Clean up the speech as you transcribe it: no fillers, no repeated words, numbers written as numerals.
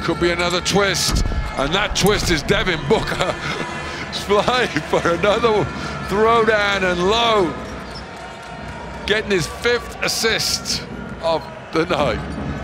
Could be another twist, and that twist is Devin Booker flying for another throwdown and low, getting his 5th assist of the night.